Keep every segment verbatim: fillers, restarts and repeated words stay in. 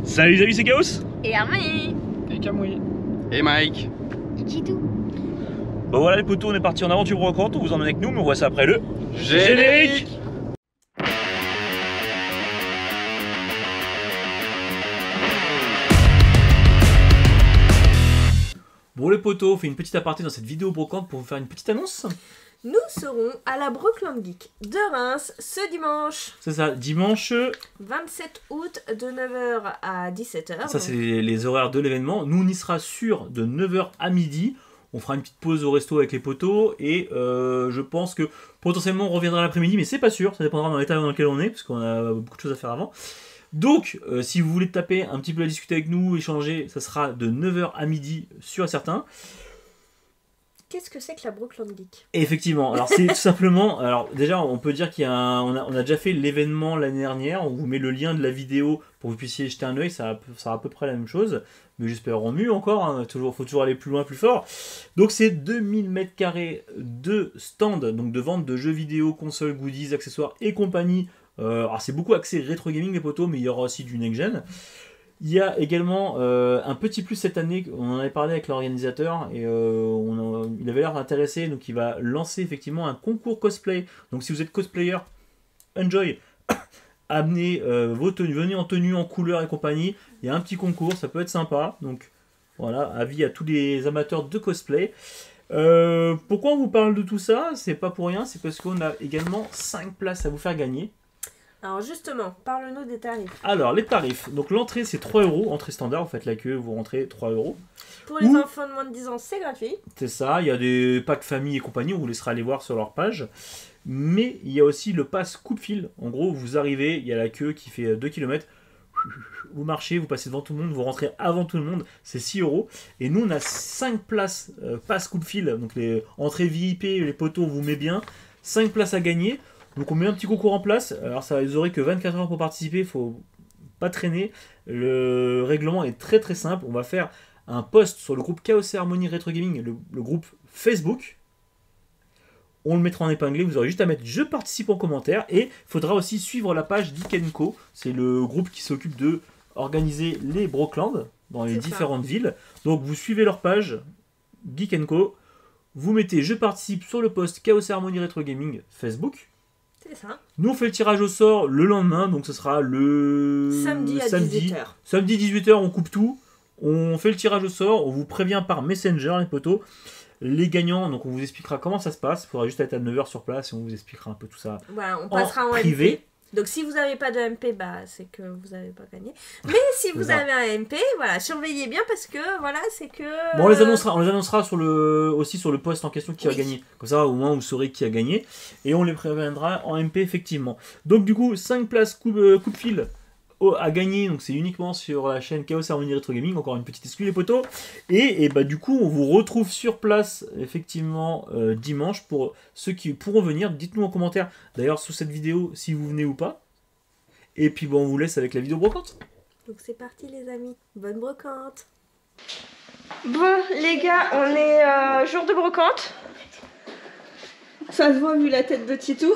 Salut les amis, c'est Chaos. Et Harmonie. Et Kamui. Et Mike. Et Chidou. Bon voilà les potos, on est parti en aventure brocante, on vous emmène avec nous, mais on voit ça après le générique. Bon les potos, on fait une petite aparté dans cette vidéo brocante pour vous faire une petite annonce. Nous serons à la Brookland Geek de Reims ce dimanche. C'est ça, dimanche. vingt-sept août de neuf heures à dix-sept heures. Ça donc... c'est les, les horaires de l'événement. Nous on y sera sûr de neuf heures à midi. On fera une petite pause au resto avec les potos et euh, je pense que potentiellement on reviendra l'après-midi, mais c'est pas sûr, ça dépendra dans l'état dans lequel on est, parce qu'on a beaucoup de choses à faire avant. Donc, euh, si vous voulez taper un petit peu à discuter avec nous, échanger, ça sera de neuf heures à midi, sûr et certain. Qu'est-ce que c'est que la Brookland Geek? Effectivement, alors c'est tout simplement, alors déjà on peut dire qu'il y a un, on a, on a déjà fait l'événement l'année dernière, on vous met le lien de la vidéo pour que vous puissiez jeter un oeil, ça sera à peu près la même chose, mais j'espère en mieux encore, hein, toujours, faut toujours aller plus loin, plus fort. Donc c'est deux mille mètres carrés de stand, donc de vente de jeux vidéo, consoles, goodies, accessoires et compagnie. Euh, alors c'est beaucoup axé rétro gaming les potos, mais il y aura aussi du next-gen. Il y a également euh, un petit plus cette année, on en avait parlé avec l'organisateur et euh, on a, il avait l'air intéressé, donc il va lancer effectivement un concours cosplay. Donc si vous êtes cosplayer, enjoy, amenez euh, vos tenues, venez en tenue, en couleur et compagnie. Il y a un petit concours, ça peut être sympa. Donc voilà, avis à tous les amateurs de cosplay. Euh, pourquoi on vous parle de tout ça? C'est pas pour rien, c'est parce qu'on a également cinq places à vous faire gagner. Alors justement, parle-nous des tarifs. Alors les tarifs, donc l'entrée c'est trois euros, entrée standard, vous faites la queue, vous rentrez trois euros. Pour les Ou, enfants de moins de dix ans, c'est gratuit. C'est ça, il y a des packs famille et compagnie, on vous laissera aller voir sur leur page. Mais il y a aussi le pass coupe-fil, en gros vous arrivez, il y a la queue qui fait deux kilomètres, vous marchez, vous passez devant tout le monde, vous rentrez avant tout le monde, c'est six euros. Et nous on a cinq places euh, pass coupe-fil, donc les entrées V I P, les poteaux on vous met bien, cinq places à gagner. Donc on met un petit concours en place, alors ça vous aurez que vingt-quatre heures pour participer, il faut pas traîner. Le règlement est très très simple, on va faire un post sur le groupe Chaos et Harmonie Retro Gaming, le, le groupe Facebook. On le mettra en épinglé, vous aurez juste à mettre je participe en commentaire et il faudra aussi suivre la page Geek Co, c'est le groupe qui s'occupe de organiser les Brookland dans les différentes ça. villes. Donc vous suivez leur page Geek Co, vous mettez je participe sur le post Chaos et Harmonie Retro Gaming Facebook. Ça. Nous on fait le tirage au sort le lendemain, donc ce sera le samedi à samedi, dix-huit heures. Samedi dix-huit heures, on coupe tout, on fait le tirage au sort, on vous prévient par Messenger les potos. Les gagnants, donc on vous expliquera comment ça se passe, il faudra juste être à neuf heures sur place et on vous expliquera un peu tout ça. Voilà, on passera en, en privé. M P. Donc si vous n'avez pas de M P, bah, c'est que vous n'avez pas gagné. Mais si vous avez un M P, voilà, surveillez bien parce que voilà, c'est que... Bon, on les annoncera, on les annoncera sur le, aussi sur le post en question qui oui. a gagné. Comme ça, au moins, vous saurez qui a gagné. Et on les préviendra en M P, effectivement. Donc du coup, cinq places coup, euh, coup de fil à gagner. Donc c'est uniquement sur la chaîne Chaos Harmonie Retro Gaming. Encore une petite excuse les potos. Et, et bah du coup, on vous retrouve sur place, effectivement, euh, dimanche. Pour ceux qui pourront venir, dites-nous en commentaire, d'ailleurs, sous cette vidéo, si vous venez ou pas. Et puis bon, on vous laisse avec la vidéo brocante. Donc c'est parti les amis, bonne brocante. Bon les gars, on est euh, jour de brocante. Ça se voit vu la tête de Titou.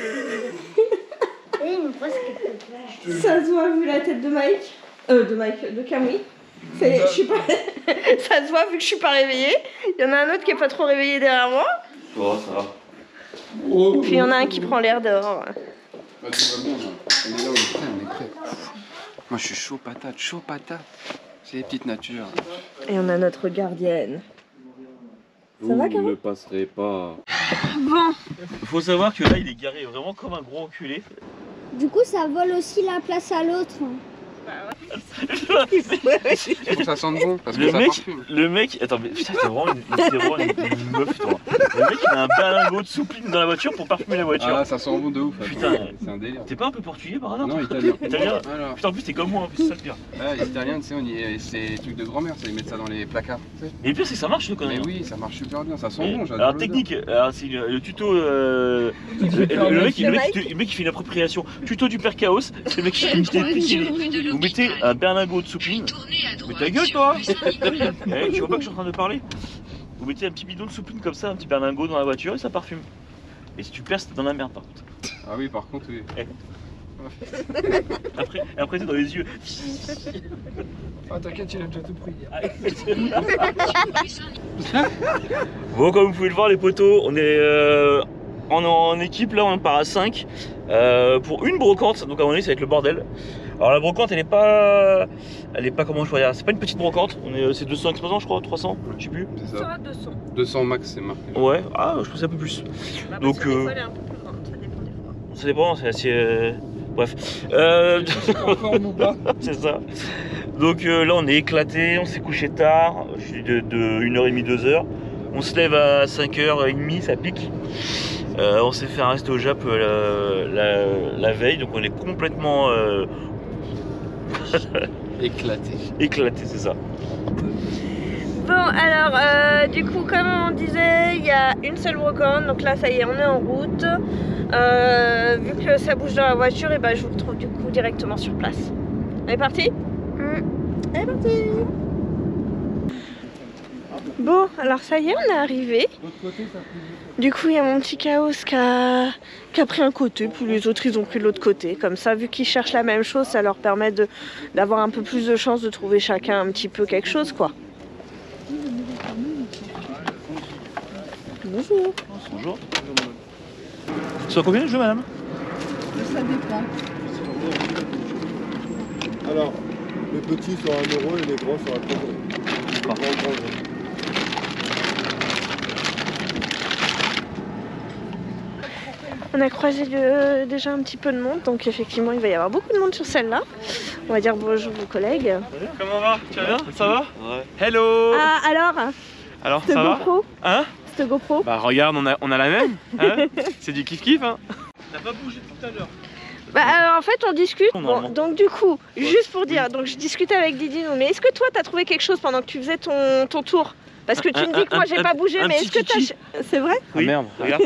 Ça se voit vu la tête de Mike. Euh, de Mike, de Kamui. Je suis pas... Ça se voit vu que je suis pas réveillée. Il y en a un autre qui est pas trop réveillé derrière moi. Oh, ça va. Oh, puis il y en a un qui prend l'air dehors. Ah, tout va bien, là. On est là, on est prêt, on est prêt. Moi, je suis chaud patate, chaud patate. C'est les petites natures. Et on a notre gardienne. Vous ne passerez pas. Bon. Il faut savoir que là, il est garé vraiment comme un gros enculé. Du coup, ça vole aussi la place à l'autre. Faut que ça sente bon, parce que le ça mec, parfume. Le mec, attends, mais putain, t'es vraiment une, t'es vraiment une, une meuf, toi. Le mec, il a un berlingot de soupline dans la voiture pour parfumer la voiture. Ah, ça sent bon de ouf. Putain, c'est un délire. T'es pas un peu portugais par hasard? Non, italien. Italien. Alors. Putain, en plus, t'es comme moi, en plus, c'est ça le pire. Ah, les Italiens, tu sais, y... c'est des trucs de grand-mère, ça, ils mettent ça dans les placards. Tu sais. Et le pire, c'est que ça marche, le connerie. Mais oui, ça marche super bien, ça sent et, bon, j'adore. Alors, technique, alors, c'est le, le tuto. Euh, le, le, le, mec, le, mec, le mec, il fait une appropriation. Tuto du père Chaos. Le mec, il vous mettez un berlingot de soupline. Mais ta gueule, toi. Eh, tu vois pas que je suis en train de parler? Vous mettez un petit bidon de soupline comme ça, un petit berlingot dans la voiture et ça parfume. Et si tu perces, t'es dans la merde par contre. Ah oui, par contre, oui. Eh. Après, après c'est dans les yeux. Ah t'inquiète, il a déjà tout pris. Bon, comme vous pouvez le voir les potos, on est euh, en, en équipe là, on part à cinq euh, pour une brocante, donc à mon avis ça va être le bordel. Alors la brocante elle est pas, elle est pas comment je pourrais dire, c'est pas une petite brocante, on est c'est deux cents exposants je crois, trois cents, je sais plus. C'est Ça ça. va deux cents. deux cents max c'est marqué. Ouais, ah je pensais un peu plus. Bah, Donc, parce que des euh, fois, elle est un peu plus grande, ça dépend des fois. Ça dépend, c'est assez... euh, Bref. Euh... Conforme ou pas? c'est ça. Donc euh, là on est éclaté, on s'est couché tard, je suis de, de une heure trente, deux heures. On se lève à cinq heures trente, ça pique. Euh, on s'est fait un resto au Jap euh, la, la, la veille, donc on est complètement euh... Éclaté. éclaté, c'est ça. Bon, alors, euh, du coup, comme on disait, il y a une seule brocante, donc là, ça y est, on est en route. Euh, vu que ça bouge dans la voiture, et ben, je vous retrouve du coup directement sur place. On est parti? mmh. On est parti. Bon, alors ça y est, on est arrivé. Du coup, il y a mon petit Chaos qui a, qui a pris un côté, puis les autres, ils ont pris l'autre côté. Comme ça, vu qu'ils cherchent la même chose, ça leur permet de, d'avoir un peu plus de chance de trouver chacun un petit peu quelque chose, quoi. Bonjour. Bonjour. C'est combien le jeu, madame? Ça dépend. Alors, les petits sont à un euro et les gros sont à trois euros. D'accord. On a croisé de, déjà un petit peu de monde, donc effectivement il va y avoir beaucoup de monde sur celle-là. On va dire bonjour aux collègues. Comment va? Tu vas bien? Ça va? Ouais. Hello! Ah alors, Alors, cette ça va? GoPro, Hein? cette GoPro. Bah regarde, on a, on a la même, hein? C'est du kiff kiff, hein? T'as pas bougé tout à l'heure. Bah alors en fait on discute. Normalement. Bon, donc du coup, juste pour dire, donc je discutais avec Didino, mais est-ce que toi t'as trouvé quelque chose pendant que tu faisais ton, ton tour? Parce que tu Un- me dis que un- moi j'ai un- pas bougé, un mais petit est-ce que kiki. t'as... C'est vrai? Oui. Ah merde, regarde.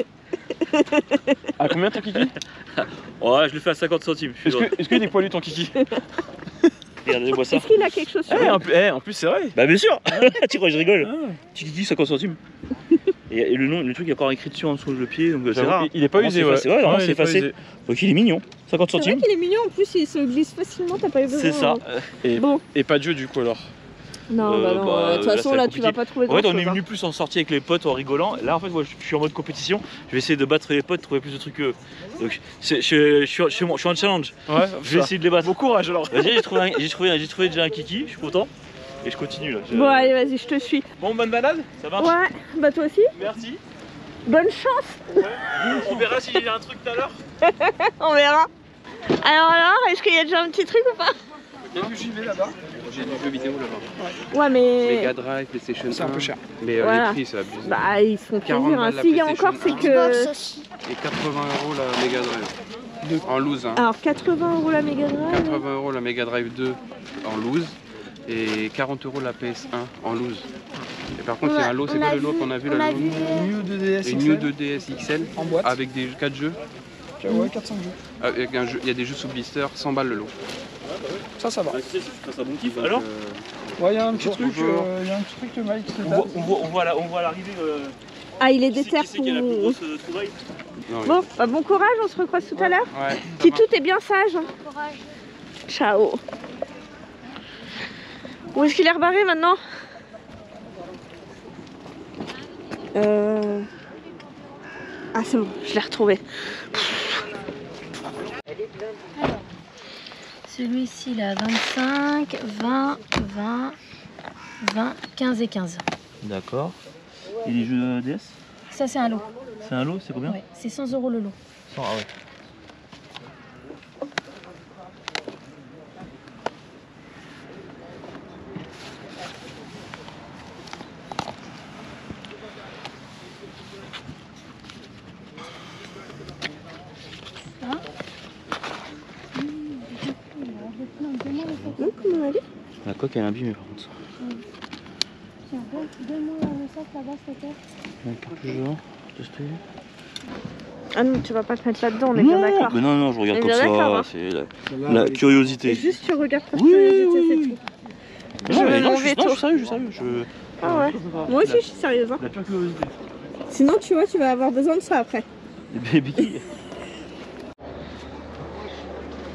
À combien ton kiki? Ouais, je le fais à cinquante centimes. Est-ce que- est-ce qu'il est poilu ton kiki? Regardez-moi ça. Est-ce qu'il a quelque chose sur Eh, lui? en, plus- eh, en plus c'est vrai. Bah bien sûr. Tu crois que je rigole? Ah. Petit kiki cinquante centimes. Et, et le nom, le truc est encore écrit dessus en dessous le pied, donc euh, c'est J'avoue, rare. il- il est pas Vraiment, usé, c'est ouais. effacé. Ouais, non, Ouais, c'est il est pas effacé. usé. Donc il est mignon. cinquante C'est vrai centimes. qu'il est mignon, en plus il se glisse facilement, t'as pas eu besoin. C'est ça. Et, Bon. et pas de jeu du coup alors. Non, Euh, bah non, bah, de toute là, façon ça va là être tu vas pas trouver En fait, grand on est chose. venu plus en sortie avec les potes en rigolant. Là, en fait, moi, je suis en mode compétition. Je vais essayer de battre les potes, trouver plus de trucs qu'eux. Donc, c'est- je, je, suis- je, suis je suis en challenge. Ouais, Je vais essayer de les battre. Bon courage alors. Vas-y, j'ai trouvé, un- j'ai trouvé, un- j'ai trouvé déjà un kiki. Je suis content. Et je continue là. Je- Bon allez vas-y, je te suis. Bon, bonne balade. Ça marche. Ouais, bah toi aussi. Merci. Bonne chance, On verra s'il y a un truc tout à l'heure. on verra. Alors alors, est-ce qu'il y a déjà un petit truc ou pas? J'y vais là-bas. J'ai des jeux vidéo là-bas. Ouais mais... Mega Drive, PlayStation un. C'est un peu cher. Mais euh, Voilà. les prix c'est abusé. Bah ils se font quarante plaisir, hein. balles la S'il y a PlayStation encore c'est un. que... Xbox aussi. Et quatre-vingts euros la Mega Drive. En loose. Hein. Alors quatre-vingts euros la Mega Drive. quatre-vingts euros la Mega Drive deux en loose. Et quarante euros la P S un en loose. Et par contre, il y a un lot, c'est On quoi a le lot vu- qu'on a vu on là a le vu, lot euh, New deux D S Une X New L deux D S X L en boîte. avec des quatre jeux. Ouais, quatre cents jeux. Avec un jeu, il y a des jeux sous blister, cent balles le lot. Ça, ça va. Ah, tu sais, je passe un bon kiff. Donc, Alors, euh, Ouais, il y a un petit Bonjour. truc, euh, il y a un petit truc que Mike te on tape. voit, on voit, on voit, à la- on voit à l'arrivée. Euh, Ah il est qui c'est- déter qui c'est qui a la plus pour... grosse euh, trouvaille. non, oui. Bon, bah, bon courage, on se recroise tout à l'heure. Ouais, ça Titou, va. t'es bien sage. hein. Courage. Ciao. Où est-ce qu'il est rebarré maintenant? Euh... Ah c'est bon, je l'ai retrouvé. Celui-ci, il a vingt-cinq, vingt, vingt, vingt, quinze et quinze. D'accord. Et les jeux D S? Ça, c'est un lot. C'est un lot, c'est combien? Ouais, c'est cent euros le lot. cent, ah ouais. Hum, comment on a dit? La coque elle est abîmée par contre. Tiens, donne-moi le sac là-bas, s'il te plaît. Un cartouche tester. Ah non, tu vas pas te mettre là-dedans, on est bien d'accord. mais non, non, je regarde On est comme bien d'accord, ça. hein. C'est la, Celle-là, la elle est- curiosité. C'est juste tu regardes par Oui, curiosité, oui, c'est oui. tout. Non, Je mais veux non, mon je suis, non, veto. je suis sérieux, je suis sérieux. Je... Ah ouais. Moi aussi je suis sérieuse. Hein. La pure curiosité. Sinon tu vois, tu vas avoir besoin de ça après. Les béquilles.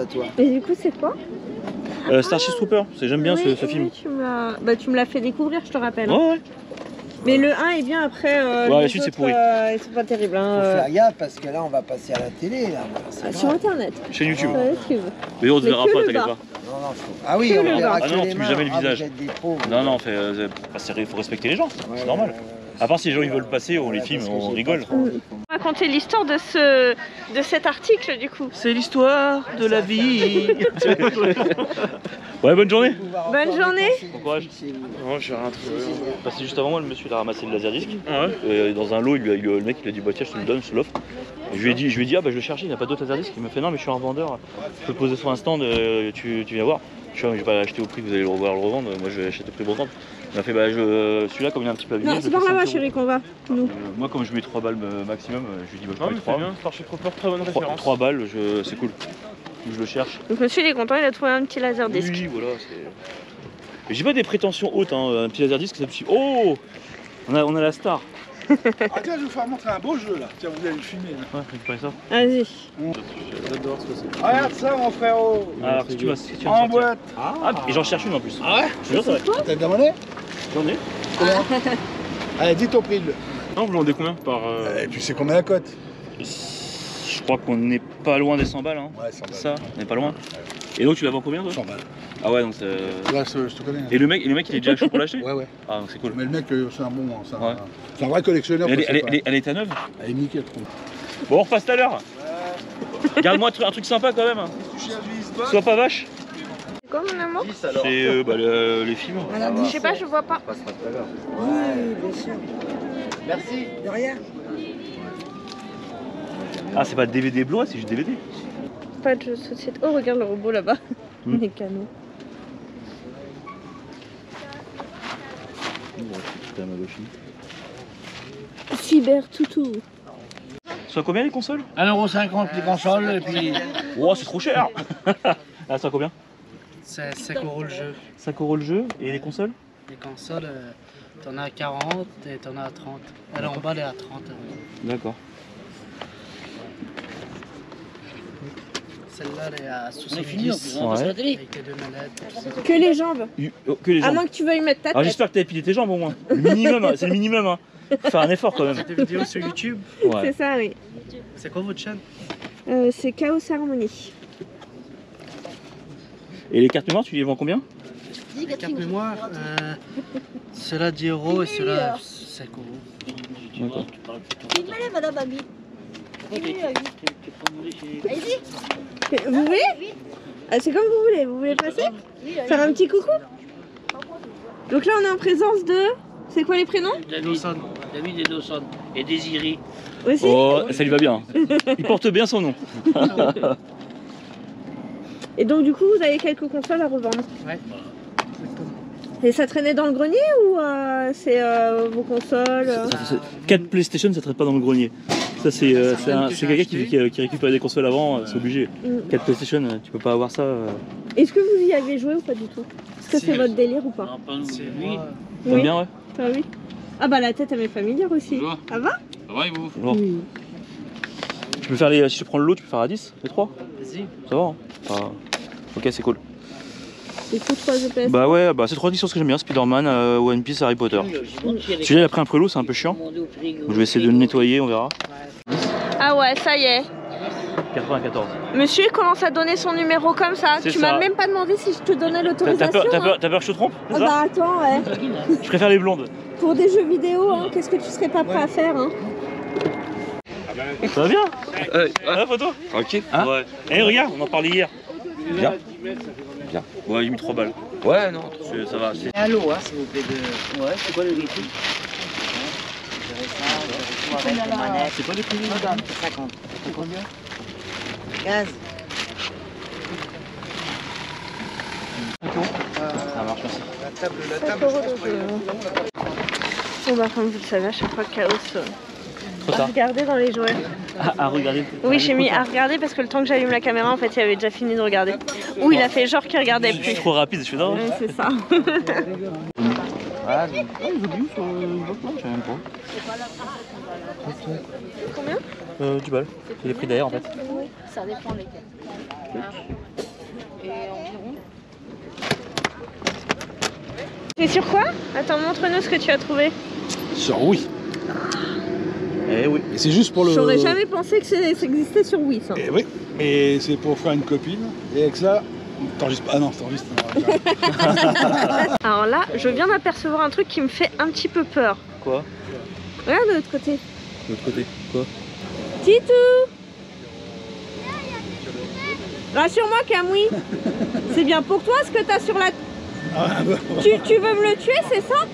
à toi. Et du coup, c'est quoi? euh, Starship Trooper, j'aime bien oui, ce, ce oui, film. Tu me l'as bah, tu me l'as fait découvrir, je te rappelle. Ouais, ouais. Mais le un est bien, après. Euh, Ouais, la les suite, c'est autres, pourri. Euh, ils sont pas terribles. Hein, Faut euh, faire gaffe parce que là on va passer à la télé là. C'est euh, grave. sur internet. Chaîne YouTube. Sur YouTube. Mais on te Mais verra que pas, le t'inquiète bas. pas. Non, non, faut... Ah oui, Que on le verra bas. que Ah non, les tu mains. mets jamais le Ah, visage. vous êtes des pros, vous. Non, non, fait, euh, bah, c'est- faut respecter les gens, Ouais, c'est normal. ouais, ouais. À part si les gens ils veulent passer, on les Ouais, filme, parce que on j'ai rigole. pas trop- Raconter l'histoire de ce de cet article du coup. C'est l'histoire de la vie. Ouais, bonne journée. Bonne journée. Bon courage. Non, j'ai rien trouvé. Parce que juste avant moi, le monsieur il a ramassé le laserdisc. Ouais. Euh, dans un lot, il lui a- il lui a- le mec il a dit bah tiens je te le donne, je te l'offre. Je lui ai dit, je lui ai dit ah bah je le cherchais, il n'y a pas d'autres laserdisc. Il m'a fait non mais je suis un vendeur, je peux le poser sur un stand, euh, tu, tu viens voir. Je suis je vais pas l'acheter au prix que vous allez le revoir le revendre, moi je vais acheter au prix brocante. Il m'a fait bah je celui-là comme il est un petit peu abîmé. Non, je c'est le par fais là-bas, cinq euros. chérie, qu'on va. Nous. Euh, moi comme je mets trois balles euh, maximum, euh, je lui dis bah je Non, mets mais trois. c'est bien, Starship Trooper, très bonne référence. trois balles, je... c'est cool. Je le cherche. Donc monsieur il est content, il a trouvé un petit laser disc. Oui, voilà, c'est. Et j'ai pas des prétentions hautes, hein. Un petit laserdisc, c'est petit. Oh, on a, on a la star. Ah tiens, je vais vous faire montrer un beau jeu là. Tiens, vous allez le filmer là. Ouais, récupérer ça. Vas-y. J'adore ce que c'est. Regarde ça, mon frérot. Alors, si tu vas, si tu vas En sortir. boîte. Ah, et j'en cherche une en plus. Ah ouais? Je te jure, c'est vrai. T'as de la monnaie? J'en ai. Combien? Allez, dis ton prix. Le... Non, vous vendez combien par. Euh... Eh, tu sais combien la cote? Je crois qu'on n'est pas loin des cent balles. Hein. Ouais, cent balles. Ça, on n'est pas loin. Et donc, tu la vends combien toi? cent balles. Ah ouais, donc c'est. Ouais, je je te connais. hein. Et le mec, et le mec, il est déjà chaud pour l'acheter? Ouais, ouais. Ah, donc c'est cool. Mais le mec, euh, c'est un bon. C'est un, Ouais. c'est un vrai collectionneur. Elle, est- quoi, elle, est- c'est elle, est- elle était à neuve? pas- Elle est nickel, trop. Bon, on repasse tout à l'heure. Garde-moi un truc- un truc sympa quand même. Tu cherches du e-sport? Sois pas vache. C'est quoi mon amour? C'est euh, bah, le- les films. Je sais pas, je vois pas. Oui, bien sûr. Merci, de rien. Ah, c'est pas D V D Blu-ray, c'est juste D V D. Pas de jeu de société. Oh regarde le robot là-bas. Hmm. Les canons. Cyber toutou. Soit combien les consoles? un euro cinquante les consoles et puis. Oh, c'est trop cher. Ah, ça combien? C'est cinq euros le jeu. cinq euros le jeu et les consoles? Les consoles, euh, t'en as à quarante et t'en as à trente. Elle en bas, elle est à trente euros. D'accord. Celle-là, elle est à On est fini, en soixante-dix. plus, on passe à la Avec les deux manettes. tout ça. Que les jambes. Oh, que les À jambes. moins que tu veuilles mettre ta Alors tête. j'espère que t'as épilé tes jambes au moins. Le minimum, hein, c'est le minimum. Hein. Faut faire un effort quand même. Des vidéos sur YouTube. C'est Ouais. ça, oui. C'est quoi votre chaîne? Euh, c'est Chaos Harmony. Et les cartes mémoire, tu les vends combien? Les cartes mémoire, euh, ceux-là dix euros et ceux-là cinq euros. D'accord. madame Ami. Vous voulez? Ah, c'est comme vous voulez. Vous voulez passer? Faire un petit coucou? Donc là, on est en présence de... C'est quoi les prénoms? David, David et Dawson. Et Désiré. Aussi? Oh, ça lui va bien. Il porte bien son nom. Et donc du coup, vous avez quelques consoles à revendre? Ouais. Et ça traînait dans le grenier ou euh, c'est euh, vos consoles euh quatre PlayStation, ça traite pas dans le grenier. Ça, c'est euh, c'est un- c'est quelqu'un qui, qui, qui récupère des consoles avant, euh, c'est obligé. Mm. quatre PlayStation, euh, tu peux pas avoir ça. euh. Est-ce que vous y avez joué ou pas du tout? Est-ce que Si. c'est votre délire ou pas? Non, pas nous. C'est Oui. moi. T'aimes bien, ouais? Ah oui. Ah bah la tête elle m'est familière aussi. Bonjour. Ça va? Ça va et vous? Bon. Oui. Tu peux faire les, si tu prends le lot, tu peux faire à dix, les trois. Vas-y. Ça va, hein. Enfin, ok, c'est cool. C'est tout trois G P S. Bah ouais, bah c'est trois éditions que j'aime bien, Spider-Man, euh, One Piece, Harry Potter. Celui-là il a pris un peu l'eau, c'est un peu chiant. Donc, je vais essayer de le nettoyer, on verra. Ah ouais, ça y est. quatre-vingt-quatorze. Monsieur il commence à donner son numéro comme ça. C'est Tu ça. m'as même pas demandé si je te donnais T'as t'as l'autorisation. peur, t'as hein. peur, t'as peur que je te trompe? c'est Ah ça bah attends, ouais. Je préfère les blondes. Pour des jeux vidéo, hein, qu'est-ce que tu serais pas prêt à faire hein? Ça va bien? Euh, Ah, la photo? ok. Hein? Ouais. Eh regarde, on en parlait hier. Bien. Bien. Ouais, j'ai mis trois balles. Ouais, non. C'est- Ça va. c'est- Allô, hein, s'il vous plaît. De... Ouais, c'est quoi le wifi? C'est pas des prix. Madame, cinquante. C'est combien? quinze. Ça marche, merci. La table, la cinq table, euros je pense de qu'il y a jeu. longtemps. Bon bah comme vous le savez, à chaque fois Chaos euh, Trop à tard. regarder dans les jouets. Ah, à regarder. Oui, j'ai mis à regarder parce que le temps que j'allume la caméra, en fait, il avait déjà fini de regarder. Ou il a fait genre qu'il regardait Je suis plus. trop rapide, je suis dans. Ouais, c'est ça. Ah, les autres sur le bloc, non, je sais même pas. Combien? Euh, du bal. C'est les prix d'ailleurs en fait. Oui, ça dépend lesquels. Et environ. C'est sur quoi? Attends, montre-nous ce que tu as trouvé. Sur oui. Eh oui. Et c'est juste pour le. J'aurais jamais pensé que ça existait sur Wii ça. Eh oui. Et c'est pour faire une copine. Et avec ça, t'enregistres pas. Ah non, t'enregistres. Alors là, je viens d'apercevoir un truc qui me fait un petit peu peur. Quoi? Regarde de l'autre côté. De l'autre côté. Quoi? Titou! Rassure-moi, Camouille. C'est bien pour toi ce que t'as sur la... Ah, bah, tu, tu veux me le tuer, c'est ça?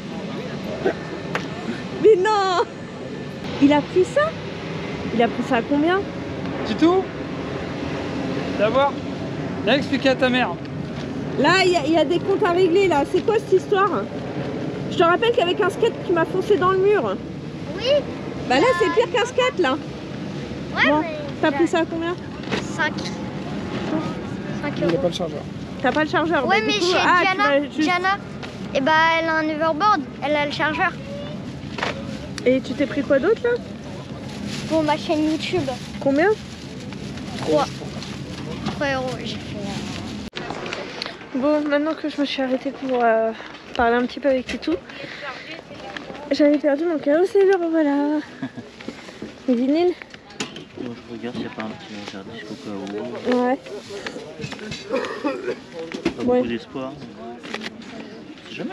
Mais non! Il a pris ça? Il a pris ça à combien? Titou? D'abord, viens expliquer à ta mère. Là, il y, y a des comptes à régler, là. C'est quoi cette histoire? Je te rappelle qu'avec un skate qui m'a foncé dans le mur. Oui. Bah là, c'est pire qu'un skate, là. Ouais, bon, mais... T'as pris ça à combien? cinq. cinq il euros. n'a pas le chargeur. T'as pas le chargeur? Ouais, bah, mais du coup, chez ah, Diana, juste... Diana, et bah elle a un overboard, elle a le chargeur. Et tu t'es pris quoi d'autre, là? Pour ma chaîne YouTube. Combien? trois. trois euros, j'ai fait. Bon, maintenant que je me suis arrêtée pour euh, parler un petit peu avec Titou, j'avais perdu mon carrousel, le revoilà. Le vinyle? Bon, je regarde s'il n'y a pas un petit jardin au cas où. Ouais. Pas Ouais. beaucoup d'espoir. C'est jamais.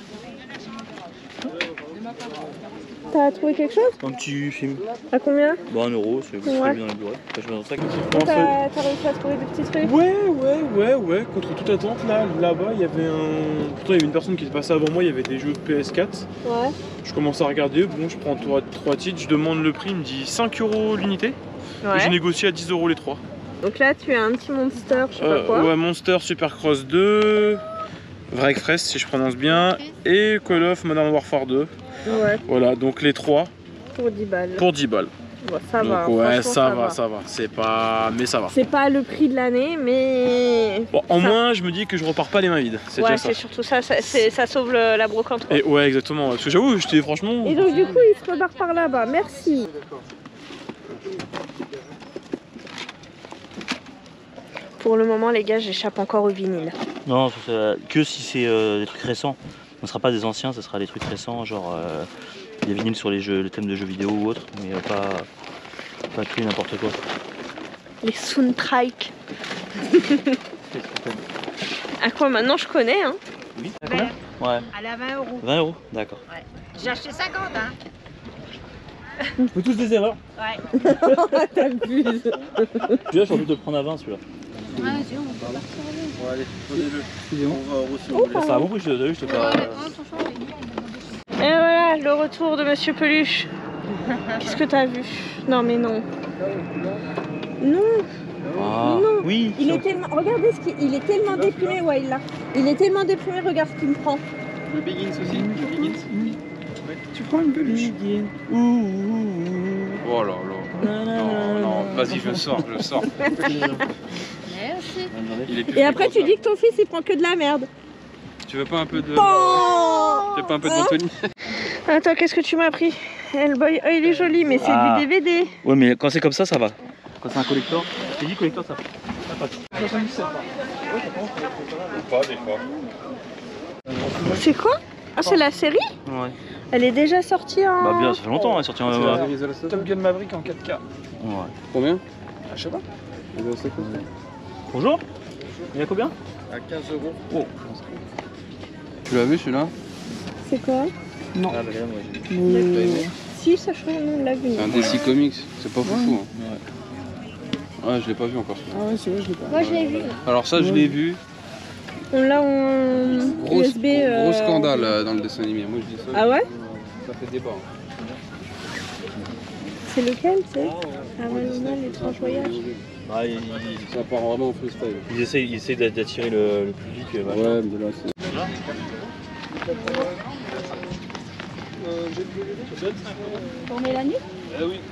T'as trouvé quelque chose? Un petit film. À combien? Bon, un euro, c'est vous Ouais. bien dans les bureaux. Après, je mets dans le sac. T'as t'as réussi à trouver des petits trucs? Ouais, ouais, ouais, ouais. Contre toute attente, là, là-bas, il y avait un. Pourtant, il y avait une personne qui était passée avant moi, il y avait des jeux P S quatre. Ouais. Je commence à regarder, bon, je prends trois, trois titres, je demande le prix, il me dit cinq euros l'unité. Ouais. Et j'ai négocié à dix euros les trois. Donc là, tu as un petit Monster, je sais Euh, pas quoi. ouais, Monster Supercross deux, Vrai Express si je prononce bien, et Call of Modern Warfare deux. Ouais. Voilà, donc les trois Pour dix balles. pour dix balles. Bon, ça donc va. ouais, franchement, ça, va, ça va. C'est pas. Mais ça va. C'est pas le prix de l'année, mais. Bon, en ça... moins, je me dis que je repars pas les mains vides. C'est ouais, déjà ça. c'est surtout ça, ça, ça sauve le, la brocante. Quoi. Et ouais, exactement. Parce que j'avoue, j'étais franchement. Et donc, du coup, il se repart par là-bas. Merci. Pour le moment, les gars, j'échappe encore au vinyle. Non, ça, que si c'est euh, des trucs récents. Ce ne sera pas des anciens, ce sera des trucs récents, genre euh, des vinyles sur les jeux, le thème de jeux vidéo ou autre, mais euh, pas, pas tout et n'importe quoi. Les soundtracks. À quoi maintenant je connais, hein? Oui, à combien? Ouais. Elle a vingt euros. vingt euros, d'accord. Ouais. J'ai acheté cinquante, hein. On peut tous des erreurs. Ouais. T'abuses. Celui-là, j'ai envie de le prendre à vingt, celui-là. Ouais, c'est bon, on va partir. Bon, allez, prenez-le. On va au reçu. Oh, Ça a bon prix, je t'ai vu, je te pas. Et voilà, le retour de Monsieur Peluche. Qu'est-ce que t'as vu? Non, mais non. Non. Ah, non. Oui. Il est tellement. Regardez ce qu'il il est tellement déprimé, ouais, il l'a. Il est tellement déprimé, regarde ce qu'il me prend. Le Begins aussi, le Begins. Tu prends une peluche. Oh là là. Non, non, vas-y, je sors, je sors. Merci. Il est plus Et après, flippant, tu dis que ton fils il prend que de la merde. ça. Tu veux pas un peu de. Oh, Tu veux pas un peu de hein? Anthony? Attends, qu'est-ce que tu m'as pris? Hellboy, oh, il est joli, mais c'est Ah. du D V D. Ouais, mais quand c'est comme ça, ça va. Quand c'est un collector, je t'ai dit collector, ça ça passe. Ou pas, des fois. C'est quoi? Ah, c'est la série? Ouais. Elle est déjà sortie en. Bah, bien, ça fait longtemps, elle est sortie en. C'est Ouais. la Top Gun Maverick en quatre K. Ouais. Combien? Ah, je sais pas. Bonjour. Il y a combien? À quinze euros. Oh. Tu l'as vu celui-là? C'est quoi? Ah, bah, là, moi, j'ai vu. Si, ça change, on l'a vu. C'est un D C Comics, c'est pas foufou. Hein. Ouais, je l'ai pas vu encore. Ah ouais, c'est vrai, je l'ai pas. Moi, je l'ai vu. Alors ça, je l'ai vu. On l'a en Gros, U S B. euh, gros scandale euh, dans le dessin animé. Moi, je dis ça. Ah ouais? Ça fait débat. Hein. C'est lequel, c'est Avalon, l'étrange voyage. Ah, il- Ça part vraiment en freestyle. Ils essayent, ils essayent d'attirer le, le public. euh, machin. Ouais, mais là, c'est. Pour Mélanie? Eh oui.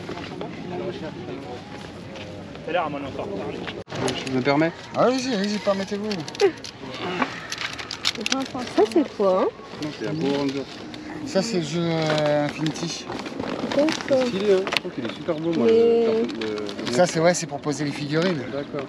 T'as l'air à moi encore. Je me permets? Allez-y, allez-y, permettez-vous. Ça, c'est quoi, hein? Non, c'est un Power Ranger. Ça, c'est le jeu euh, Infinity. Stylé, hein. Je trouve qu'il est super beau, moi. Mais- le- le- le- Ça, c'est ouais, c'est pour poser les figurines. D'accord.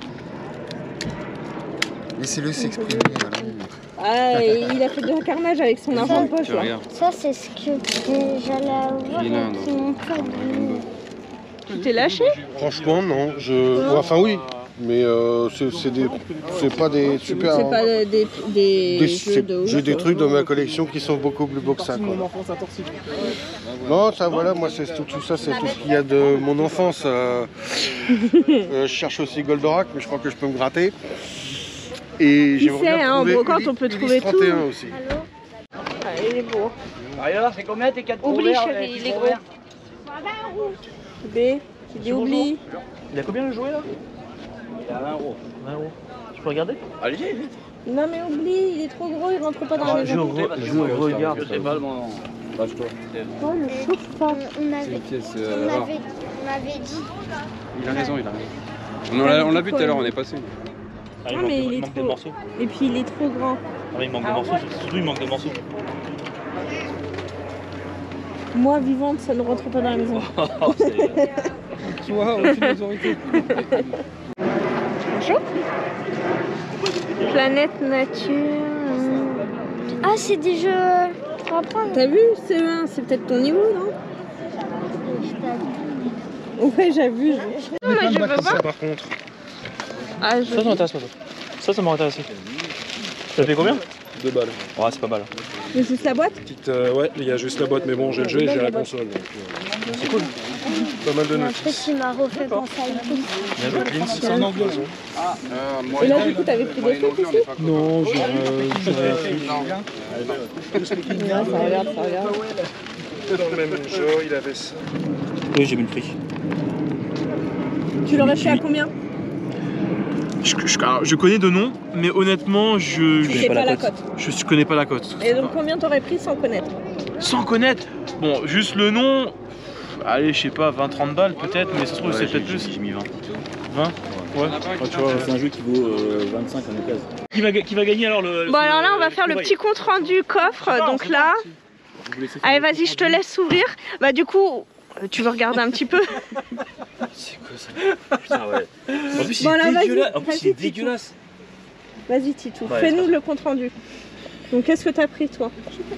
Laissez-le s'exprimer. Ah, et il a fait de carnage avec son argent de poche Tu là. regardes. Ça, c'est ce que euh, j'allais avoir Il est là, avec non. mon père. Tu t'es lâché? Franchement, non. Je... Enfin, oui. Mais euh, c'est c'est des... c'est pas des super. C'est pas des, des, des Des- jeux c'est- de ouf. J'ai des trucs dans ma collection qui sont beaucoup plus beaux que ça. Quoi. Non, ça voilà, moi c'est tout, tout ça, c'est tout ce qu'il y a de mon enfance. Euh, euh, je cherche aussi Goldorak, mais je crois que je peux me gratter. Et Qui j'aimerais sait, bien hein, en trouver brocante, Ulysse- on peut Ulysse trouver trente et un tout. aussi. Ah, il est beau. Alors, c'est combien tes quatre Oublie, couverts, chérie, les il est couverts gros. B, il dit oublie. Il a combien le jouet là? Il a vingt euros. vingt euros. Je peux regarder? Allez-y, vite. Non mais oublie, il est trop gros, il rentre pas dans la Ah, maison. je re- je regarde. Je sais pas le moment. Lâche-toi. Oh, le chauffe pas. On avait, C'est une pièce, on euh, rare. avait, on avait dit. Il a raison, il a raison. On l'a on l'a vu tout à l'heure, on est passé. Ah, il Non, manque, mais de- il est il manque des trop- morceaux. Et puis il est trop grand. Ah, mais il manque des morceaux, surtout il manque des morceaux. Moi, vivante, ça ne rentre pas dans la maison. Oh, c'est- Tu vois, aucune autorité. Bonjour. Planète nature. Ah, c'est des jeux pour apprendre. T'as vu, c'est un, c'est peut-être ton niveau, non? Ouais, j'ai vu. Non, mais je veux pas. Ça, par contre. Ah, je Ça, ça m'intéresse pas. Ça, ça, ça m'aurait intéressé. Ça fait combien? Deux balles. Ouais, c'est pas mal. Mais juste la boîte? Petite, euh, ouais, il y a juste la boîte, mais bon, j'ai le jeu et j'ai la console. donc, euh, C'est cool. Pas mal de Un notes. truc qui m'a refait penser à une C'est en anglais. Ah, euh, moi, Et là, du coup, t'avais pris des trucs aussi? Non, j'ai euh, j'ai rien fait. Non, ça regarde, ça regarde. C'était dans le même jeu, il avait ça. Oui, j'ai mis le prix. Tu l'aurais fait à combien? Je, je- alors, je connais de nom, mais honnêtement, je Tu sais pas la cote. je, je connais pas la cote. Et donc, combien t'aurais pris sans connaître? Sans connaître. Bon, juste le nom. Allez, je sais pas, vingt trente balles peut-être, mais ça se trouve Ouais, c'est j'ai- peut-être plus. J'ai mis vingt. vingt. Ouais. tu vois, c'est un jeu qui vaut euh, vingt-cinq en occasion. Qui va, ga- qui va gagner alors le. Bon, alors là, on va faire le petit compte rendu coffre. Donc là, allez, vas-y, je te laisse ouvrir. Bah, du coup, euh, tu veux regarder un petit peu? C'est quoi ça? Putain, ouais. En plus, il Bon, est alors, vas-y, dégueulasse. En plus, il vas-y, est dégueulasse. Vas-y, Titou, Ouais, fais-nous ça. le compte rendu. Donc, qu'est-ce que t'as pris, toi?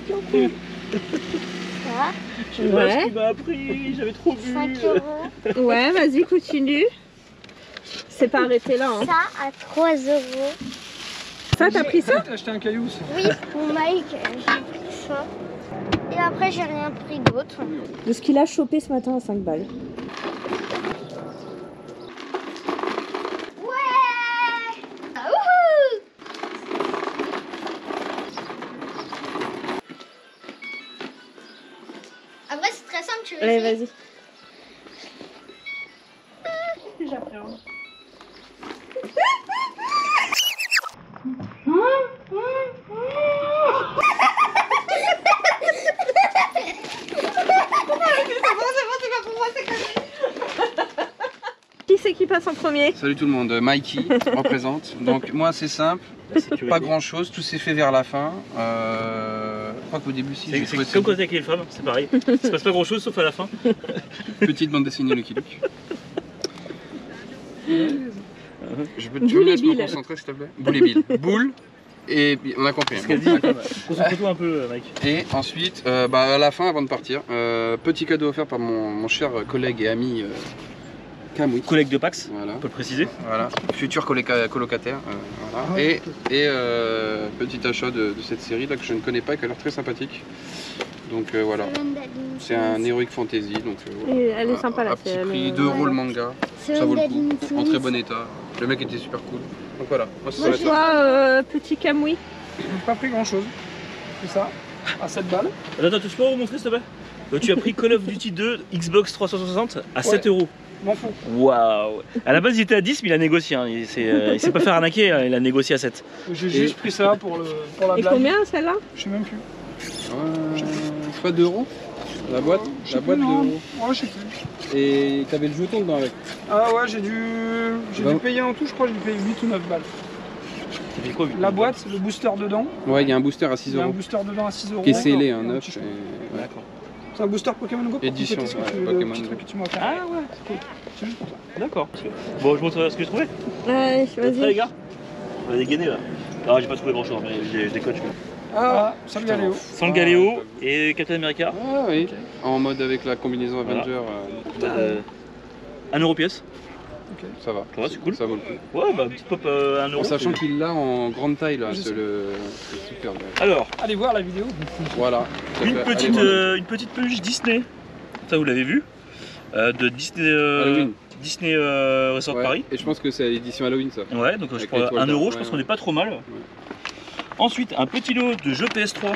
Ça, Je sais pas ce Ouais. qu'il m'a appris, j'avais trop bu. cinq euros. Ouais, vas-y, continue. C'est pas arrêté là. Hein. Ça à trois euros. Ça, t'as pris ça? T'as acheté un caillou, ça. Oui, pour Mike, j'ai pris ça. Et après, j'ai rien pris d'autre. De ce qu'il a chopé ce matin à cinq balles. Ouais. Ah, wouhou. Après, c'est très simple, tu veux Allez, essayer? vas-y. Qui c'est qui passe en premier? Salut tout le monde, Mikey représente. Donc moi c'est simple, pas grand chose, tout s'est fait vers la fin. Euh, je crois qu'au début si C'est j'ai c'est trouvé ça comme quand t'es avec les femmes, c'est pareil. Il se passe pas grand chose sauf à la fin. petite bande dessinée Lucky Luke. Je peux, tu Boule veux me et laisser me Bill. concentrer s'il te plaît? Boule et Bill. Boule et Bill. On a compris. Ce hein. qu'elle dit. Concentre-toi un peu, Mike. Et ensuite, euh, bah, à la fin, avant de partir, euh, petit cadeau offert par mon, mon cher collègue et ami euh, Kamui. Collègue de Pax, Voilà. on peut le préciser. Voilà, futur colloca- colocataire. euh, voilà. Et, et euh, petit achat de, de cette série là que je ne connais pas, qui a l'air très sympathique. Donc euh, voilà, c'est un Heroic Fantasy. Donc, euh, voilà. Et elle est sympa là. À petit c'est prix, le- deux euros le manga. C'est Ça vaut le un coup. Daddy En très Smith. bon état. Le mec était super cool. Donc voilà, moi c'est Moi, ça. je vois euh, petit Kamui. J'ai pas pris grand chose. C'est ça, à sept balles. Attends, attends, tu peux me montrer s'il te plaît? Euh, Tu as pris Call of Duty deux Xbox trois cent soixante à sept euros. M'en fous. Waouh! À la base, il était à dix, mais il a négocié. Hein. Il s'est euh, il s'est pas fait arnaquer, hein. Il a négocié à sept. J'ai juste pris ça pour, le, pour la Et blague. combien celle-là? Je sais même plus. Euh, c'est pas deux euros la boîte? Je sais La boîte plus, deux non. euros. Ouais, je sais plus. Et t'avais le jeton dedans avec. Ah ouais, j'ai dû, j'ai Bah. dû payer en tout, je crois, j'ai dû payer huit ou neuf balles. fait quoi La boîte, le booster dedans. Ouais, il y a un booster à six Il y a un euros. booster dedans à six euros. Qui est scellé, un Et neuf. petit- et- ouais. D'accord. C'est un booster Pokémon Go pour Édition, compléter ce que ouais, tu- le Pokémon petit Go. truc que tu m'as offert. Ah ouais, c'est cool. C'est juste pour toi. D'accord. Bon, je vous montre ce que j'ai trouvé. Ouais, Vous êtes prêts, les vas-y. gars? On va dégainer là. Ah, j'ai pas trouvé grand chose, mais j'ai des coachs. Ah, ça le galéo. Sans le Galéo et Captain America. Ah oui, en mode avec la combinaison Voilà. Avenger. euh, Euh, un euro pièce. Ça va. Ouais, c'est cool. Ça vaut le coup. Ouais, bah, petite pop euh, un euro. En sachant c'est- qu'il l'a en grande taille là, Je c'est sais. le c'est super bien. Alors, Allez voir la vidéo. Voilà. tout à une fait. petite, Allez voir. euh, une petite peluche Disney. Ça, vous l'avez vu. Euh, de Disney, euh, Halloween. Disney euh, Resort Ouais. Paris. Et je pense que c'est l'édition Halloween ça. Ouais, donc je Avec prends l'étoile un d'or. euro, je Ouais, pense ouais. qu'on est pas trop mal. Ensuite, un petit lot de jeux P S trois.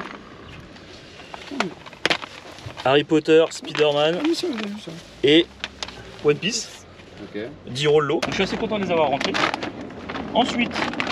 Harry Potter, Spider-Man Ah oui, ça, j'ai vu ça. et One Piece. Ok. dix euros le lot. Donc, je suis assez content de les avoir rentrés. Ensuite,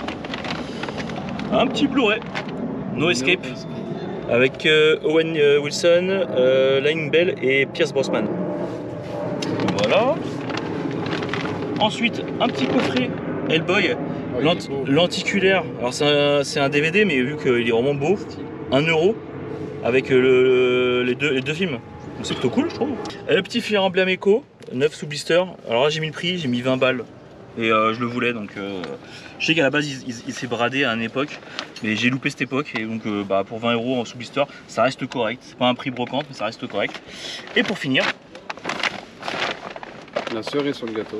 un petit Blu-ray, No Escape, avec euh, Owen euh, Wilson, euh, Lane Bell et Pierce Brosnan. Voilà. Ensuite, un petit coffret Hellboy, Oh, il lent- est beau. lenticulaire. Alors c'est un, c'est un D V D, mais vu qu'il est vraiment beau, un euro avec euh, le- les, deux, les deux films. Donc c'est plutôt cool, je trouve. Et le petit Fire Emblem Echo, neuf sous blister. Alors là, j'ai mis le prix, j'ai mis vingt balles. Et euh, je le voulais, donc euh, je sais qu'à la base il, il- il s'est bradé à une époque, mais j'ai loupé cette époque et donc euh, bah, pour vingt euros en sous blister, ça reste correct. C'est pas un prix brocante, mais ça reste correct. Et pour finir, La cerise sur le gâteau.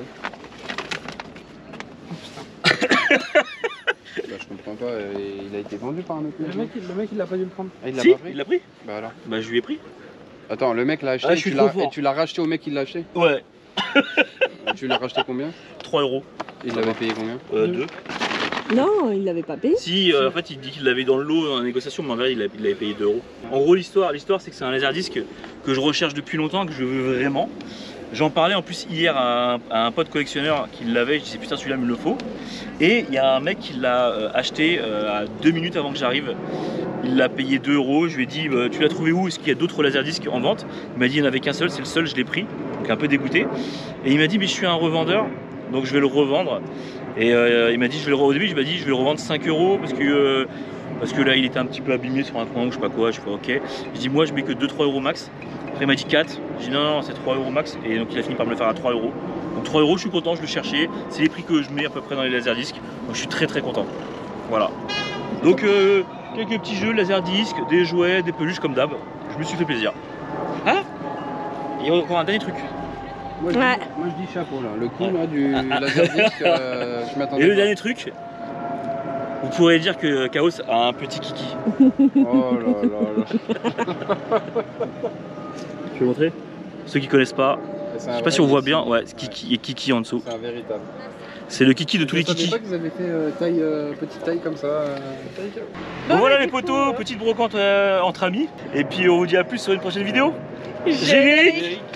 Bah, je comprends pas, euh, il a été vendu par un autre mec. Le mec, il- le mec, il a pas dû le prendre. Ah, il l'a si, pas pris il l'a pris. Bah alors. Bah je lui ai pris. Attends, le mec l'a acheté Ah, et je suis tu trop l'as- fort. et tu l'as racheté au mec qui l'a acheté. Ouais, Tu l'as racheté combien? trois euros. Il l'avait payé combien? Euh, deux. Non, il l'avait pas payé. Si, euh, en fait, il dit qu'il l'avait dans le lot en négociation, mais en vrai, il l'a- il l'avait payé deux euros. En gros, l'histoire, l'histoire, c'est que c'est un laserdisc que je recherche depuis longtemps, que je veux vraiment. J'en parlais en plus hier à un, à un pote collectionneur qui l'avait. Je disais putain, celui-là, il me le faut. Et il y a un mec qui l'a euh, acheté euh, à deux minutes avant que j'arrive. Il l'a payé deux euros. Je lui ai dit, bah, tu l'as trouvé où? Est-ce qu'il y a d'autres laserdiscs en vente? Il m'a dit, il n'y en avait qu'un seul, c'est le seul, je l'ai pris. Donc un peu dégoûté. Et il m'a dit, mais je suis un revendeur, donc je vais le revendre. Et euh, il m'a dit, je vais le re- au début, je m'a dit, je vais le revendre cinq euros parce que, euh, parce que là, il était un petit peu abîmé sur un coin ou je sais pas quoi. Je fais ok. Je dis, moi, je mets que deux trois euros max. Après, il m'a dit quatre. Je dis, non, non, c'est trois euros max. Et donc, il a fini par me le faire à trois euros. Donc, trois euros, je suis content, je le cherchais. C'est les prix que je mets à peu près dans les laserdiscs. Donc, je suis très très content. Voilà. Donc, euh, quelques petits jeux, laserdiscs, des jouets, des peluches comme d'hab. Je me suis fait plaisir. Ah, il y a encore un dernier truc. Moi je, Ouais. dis, moi je dis chapeau là, le coup là du laserdisc, euh, je m'attendais Et le pas. dernier truc, vous pourrez dire que Chaos a un petit kiki. Oh là là là. Je vais montrer. Ceux qui connaissent pas, C'est je un sais pas si vrai on voit kiki. bien, ouais, c'est kiki et kiki en dessous. C'est un véritable. C'est le kiki de tous les Je savais kikis. pas qu'ils avaient fait euh, taille, euh, petite taille comme ça. euh. Bon voilà les potos, petite brocante euh, entre amis. Et puis on vous dit à plus sur une prochaine vidéo. Générique.